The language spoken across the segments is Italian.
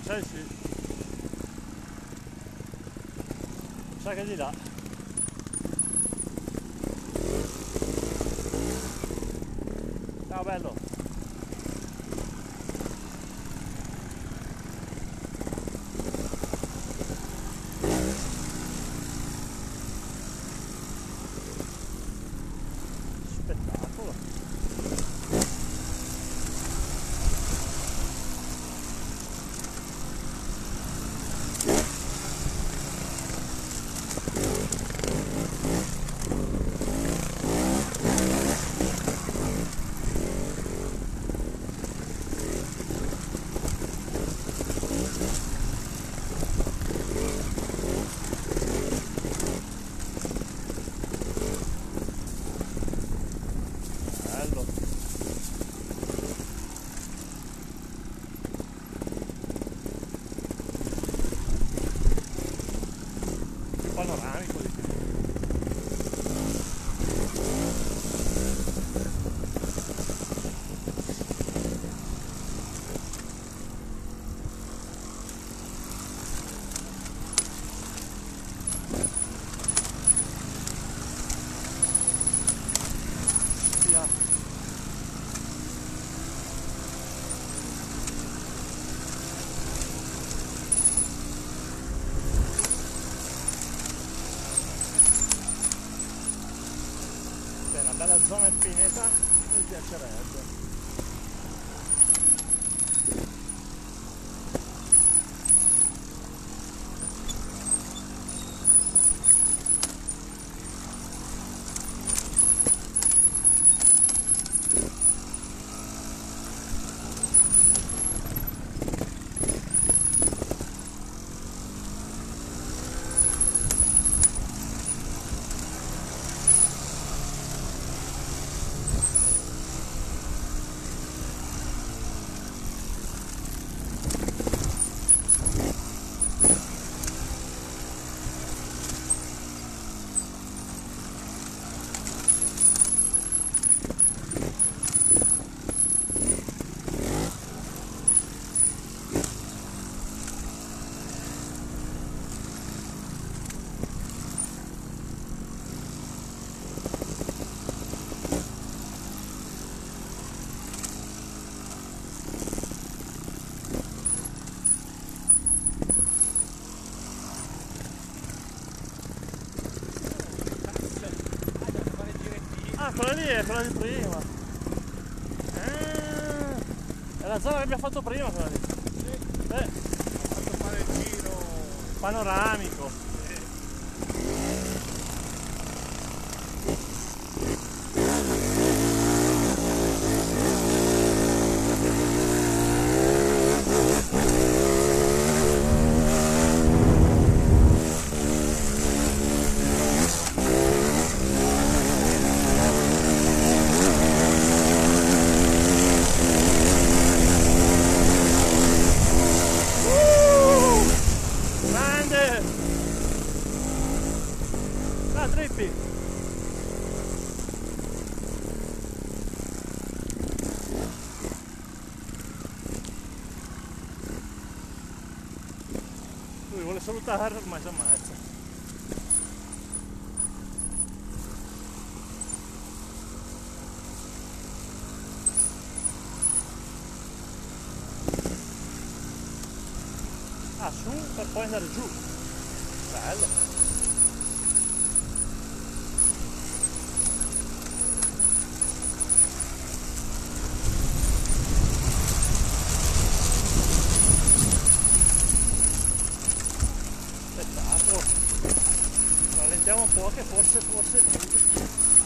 sì. Sa che di là. Ciao bello. Spettacolo. Bello. Più panoramico di qui. Via. È una bella zona in pineta, mi piacerebbe. Ah, quella lì è quella di prima. È la zona che abbiamo fatto prima quella lì. Sì. Ho fatto fare il giro Panoramico. Grande! Ah, Trippi! Lui vuole salutare, ormai si ammazza. Ah, su per poi andare giù. Bello. Spettacolo. Rallentiamo un po' che forse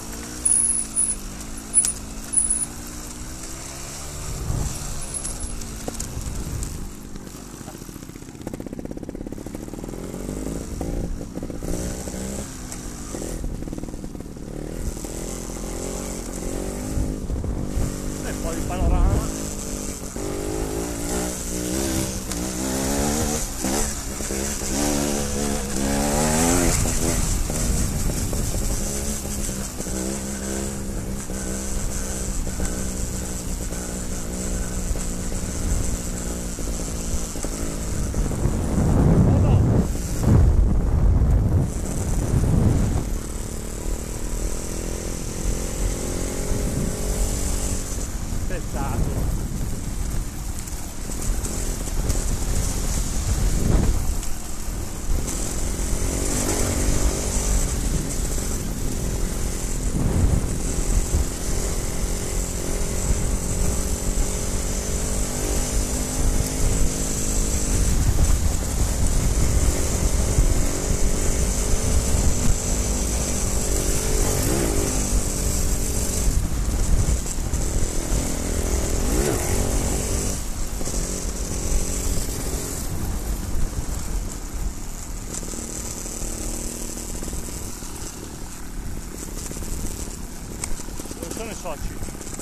e poi il panorama. spezzato. Sono i soci.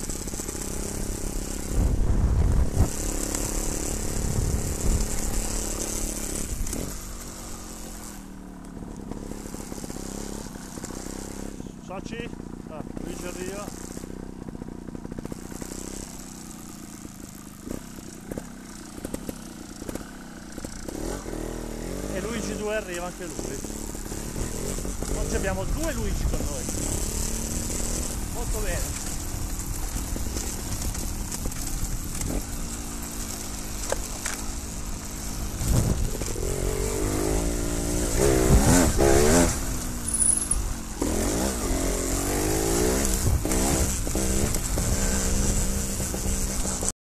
Soci? Ah, Luigi Rio. E Luigi 2 arriva anche lui. Oggi abbiamo due Luigi con noi. Molto bene.